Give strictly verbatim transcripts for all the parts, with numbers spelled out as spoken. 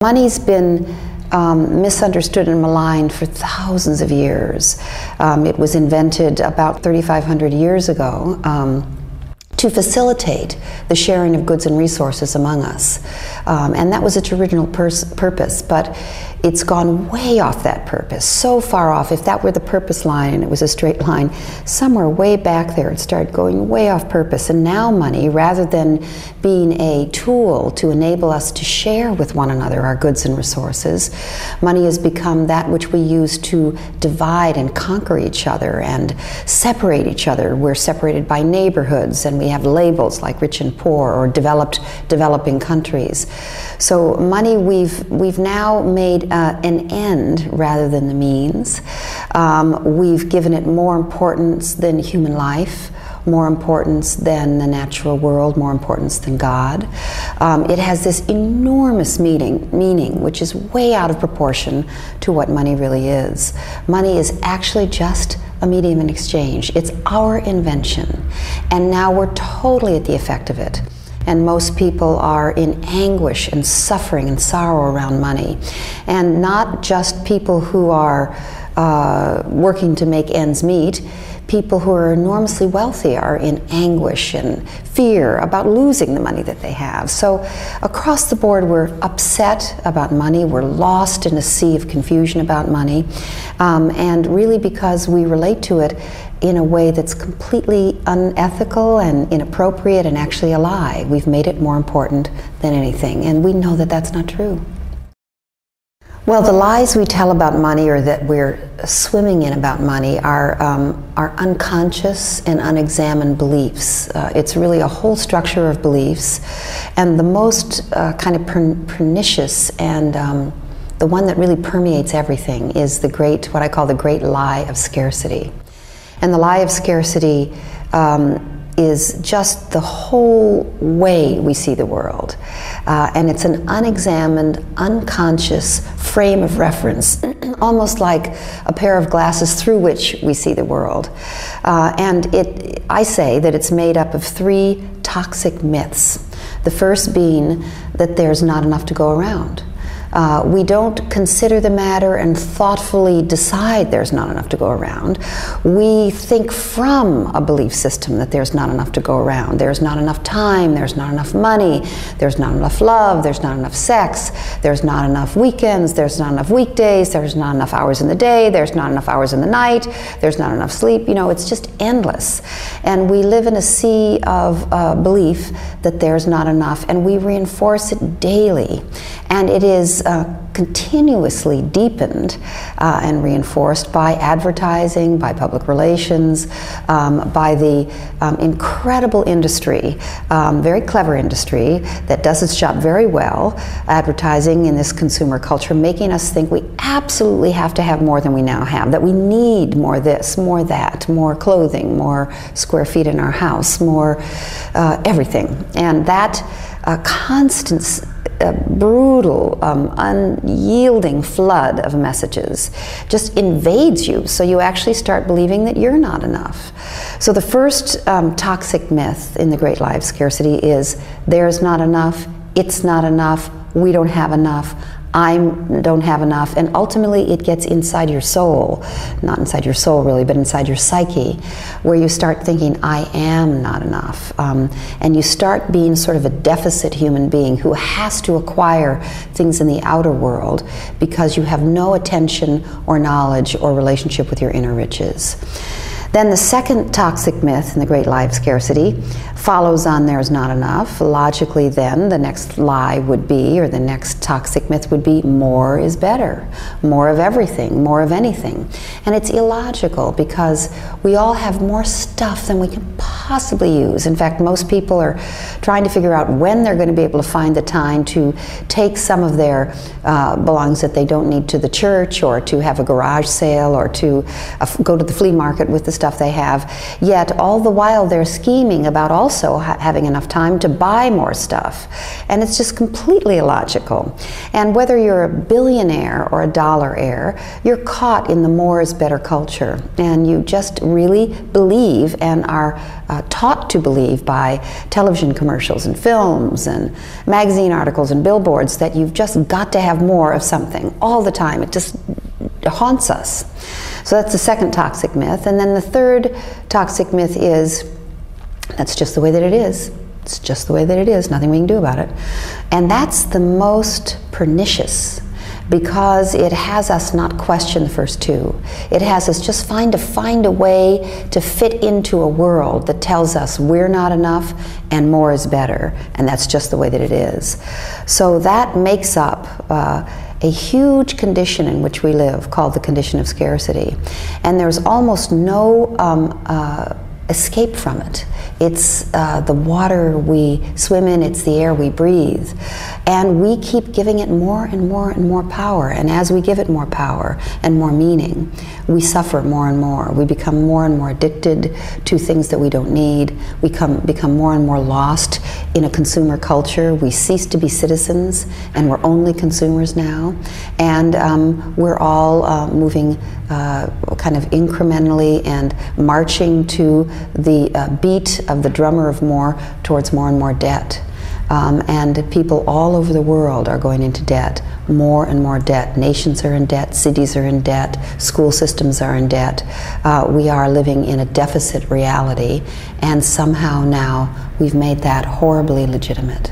Money's been um, misunderstood and maligned for thousands of years. Um, it was invented about thirty-five hundred years ago um, to facilitate the sharing of goods and resources among us. Um, and that was its original purpose, but it's gone way off that purpose, so far off. If that were the purpose line and it was a straight line, somewhere way back there it started going way off purpose. And now money, rather than being a tool to enable us to share with one another our goods and resources, money has become that which we use to divide and conquer each other and separate each other. We're separated by neighborhoods, and we have labels like rich and poor, or developed, developing countries. So money, we've, we've now made uh, an end rather than the means. Um, we've given it more importance than human life, more importance than the natural world, more importance than God. Um, it has this enormous meaning, meaning, which is way out of proportion to what money really is. Money is actually just a medium in exchange. It's our invention, and now we're totally at the effect of it. And most people are in anguish and suffering and sorrow around money. And not just people who are uh, working to make ends meet. People who are enormously wealthy are in anguish and fear about losing the money that they have. So across the board, we're upset about money. We're lost in a sea of confusion about money. Um, and really because we relate to it in a way that's completely unethical and inappropriate and actually a lie. We've made it more important than anything, and we know that that's not true. Well, the lies we tell about money, or that we're swimming in about money, are, um, are unconscious and unexamined beliefs. Uh, it's really a whole structure of beliefs, and the most uh, kind of per pernicious and um, the one that really permeates everything is the great, what I call the great lie of scarcity. And the lie of scarcity um, is just the whole way we see the world. Uh, and it's an unexamined, unconscious frame of reference, almost like a pair of glasses through which we see the world. Uh, and it, I say that it's made up of three toxic myths. The first being that there's not enough to go around. Uh, we don't consider the matter and thoughtfully decide there's not enough to go around. We think from a belief system that there's not enough to go around. There's not enough time, there's not enough money, there's not enough love, there's not enough sex, there's not enough weekends, there's not enough weekdays, there's not enough hours in the day, there's not enough hours in the night, there's not enough sleep. You know, it's just endless. And we live in a sea of uh, belief that there's not enough, and we reinforce it daily. And it is Uh, continuously deepened uh, and reinforced by advertising, by public relations, um, by the um, incredible industry, um, very clever industry that does its job very well, advertising in this consumer culture, making us think we absolutely have to have more than we now have, that we need more this, more that, more clothing, more square feet in our house, more uh, everything. And that uh, constant a brutal, um, unyielding flood of messages just invades you, so you actually start believing that you're not enough. So the first um, toxic myth in the great lie of scarcity is there's not enough, it's not enough, we don't have enough, I don't have enough, and ultimately it gets inside your soul, not inside your soul really, but inside your psyche, where you start thinking, I am not enough. Um, and you start being sort of a deficit human being who has to acquire things in the outer world because you have no attention or knowledge or relationship with your inner riches. Then the second toxic myth in the great lie of scarcity follows on there's not enough. Logically then, the next lie would be, or the next toxic myth would be, more is better. More of everything, more of anything. And it's illogical because we all have more stuff than we can possibly use. In fact, most people are trying to figure out when they're going to be able to find the time to take some of their uh, belongings that they don't need to the church, or to have a garage sale, or to uh, go to the flea market with the stuff they have. Yet all the while they're scheming about also ha having enough time to buy more stuff. And it's just completely illogical. And whether you're a billionaire or a dollar heir, you're caught in the more is better culture. And you just really believe and are uh, uh, taught to believe by television commercials and films and magazine articles and billboards that you've just got to have more of something all the time. It just haunts us. So that's the second toxic myth. And then the third toxic myth is, that's just the way that it is. It's just the way that it is, nothing we can do about it. And that's the most pernicious, because it has us not question the first two. It has us just find to find a way to fit into a world that tells us we're not enough and more is better, and that's just the way that it is. So that makes up uh, a huge condition in which we live, called the condition of scarcity. And there's almost no um, uh, escape from it. It's uh, the water we swim in, it's the air we breathe. And we keep giving it more and more and more power. And as we give it more power and more meaning, we suffer more and more. We become more and more addicted to things that we don't need. We come, become more and more lost in a consumer culture. We cease to be citizens, and we're only consumers now. And um, we're all uh, moving uh, kind of incrementally and marching to the uh, beat of the drummer of more towards more and more debt. Um, and people all over the world are going into debt, more and more debt. Nations are in debt, cities are in debt, school systems are in debt. Uh, we are living in a deficit reality, and somehow now we've made that horribly legitimate.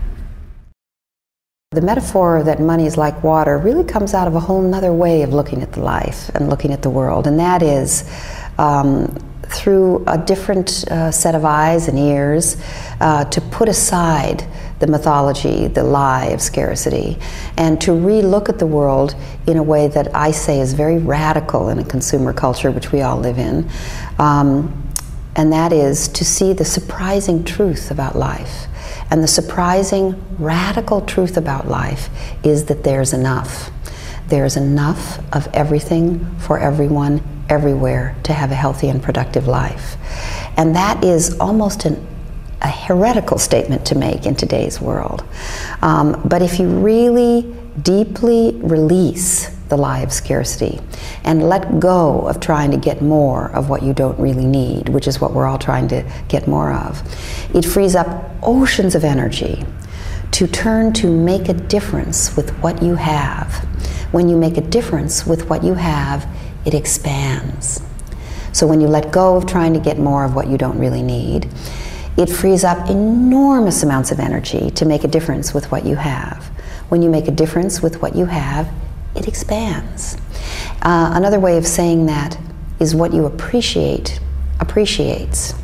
The metaphor that money is like water really comes out of a whole nother way of looking at the life and looking at the world, and that is um, through a different uh, set of eyes and ears, uh, to put aside the mythology, the lie of scarcity, and to re-look at the world in a way that I say is very radical in a consumer culture which we all live in. Um, and that is to see the surprising truth about life. And the surprising, radical truth about life is that there's enough. There's enough of everything for everyone, everywhere, to have a healthy and productive life. And that is almost an, a heretical statement to make in today's world. Um, but if you really deeply release the lie of scarcity and let go of trying to get more of what you don't really need, which is what we're all trying to get more of, it frees up oceans of energy to turn to make a difference with what you have. When you make a difference with what you have, it expands. So when you let go of trying to get more of what you don't really need, it frees up enormous amounts of energy to make a difference with what you have. When you make a difference with what you have, it expands. Uh, another way of saying that is what you appreciate appreciates.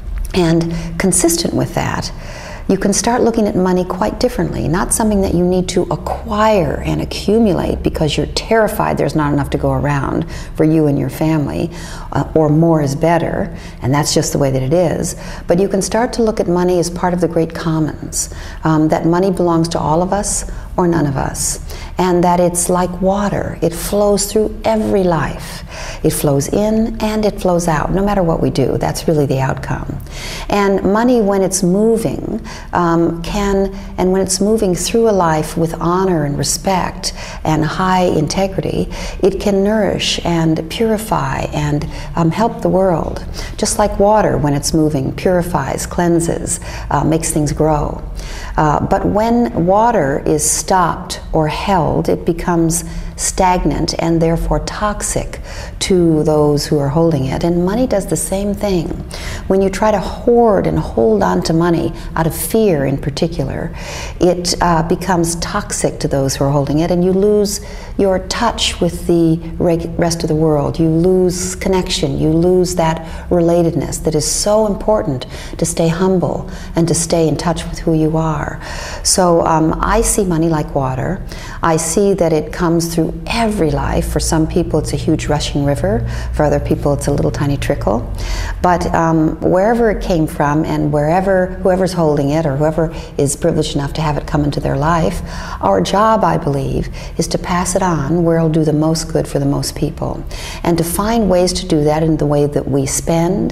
And consistent with that, you can start looking at money quite differently, not something that you need to acquire and accumulate because you're terrified there's not enough to go around for you and your family, uh, or more is better, and that's just the way that it is. But you can start to look at money as part of the great commons, um, that money belongs to all of us or none of us, and that it's like water. It flows through every life. It flows in and it flows out, no matter what we do. That's really the outcome. And money, when it's moving, um, can, and when it's moving through a life with honor and respect and high integrity, it can nourish and purify and um, help the world. Just like water, when it's moving, purifies, cleanses, uh, makes things grow. Uh, but when water is stopped or held, it becomes stagnant and therefore toxic to those who are holding it. And money does the same thing. When you try to hoard and hold on to money out of fear in particular, it uh, becomes toxic to those who are holding it, and you lose your touch with the rest of the world. You lose connection. You lose that relatedness that is so important to stay humble and to stay in touch with who you are. So um, I see money like water. I see that it comes through every life. For some people it's a huge rushing river. For other people it's a little tiny trickle. But um, wherever it came from, and wherever, whoever's holding it, or whoever is privileged enough to have it come into their life, our job, I believe, is to pass it on where it'll do the most good for the most people. And to find ways to do that in the way that we spend,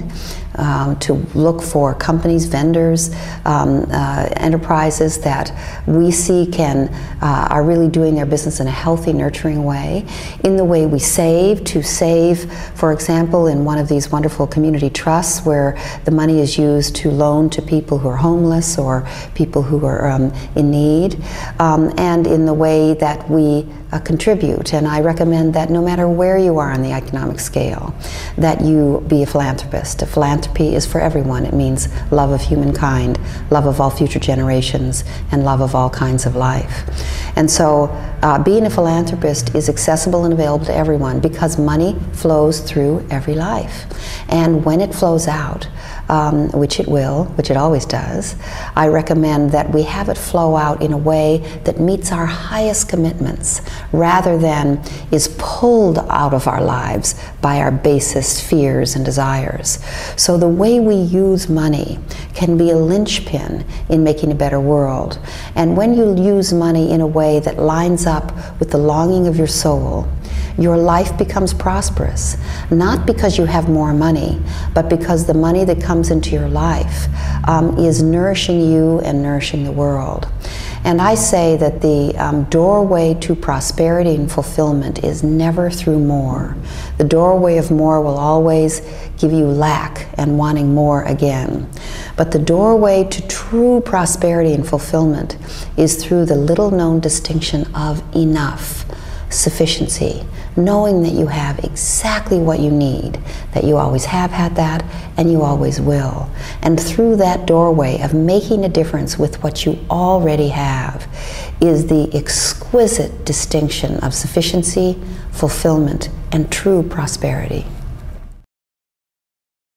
um, to look for companies, vendors, um, uh, enterprises that we see can uh, are really doing their business in a healthy, nurturing way. In the way we save, to save, for example, in one of these wonderful community trusts where the money is used to loan to people who are homeless or people who are um, in need, um, and in the way that we uh, contribute. And I recommend that no matter where you are on the economic scale, that you be a philanthropist. A philanthropy is for everyone. It means love of humankind, love of all future generations, and love of all kinds of life. And so uh, being a philanthropist is accessible and available to everyone because money flows through every life. And when it flows out, um, which it will, which it always does, I recommend that we have it flow out in a way that meets our highest commitments rather than is pulled out of our lives by our basest fears and desires. So the way we use money can be a linchpin in making a better world. And when you use money in a way that lines up with the longing of your soul, your life becomes prosperous, not because you have more money, but because the money that comes into your life um, is nourishing you and nourishing the world. And I say that the um, doorway to prosperity and fulfillment is never through more. The doorway of more will always give you lack and wanting more again. But the doorway to true prosperity and fulfillment is through the little-known distinction of enough, sufficiency, knowing that you have exactly what you need, that you always have had that, and you always will. And through that doorway of making a difference with what you already have is the exquisite distinction of sufficiency, fulfillment, and true prosperity.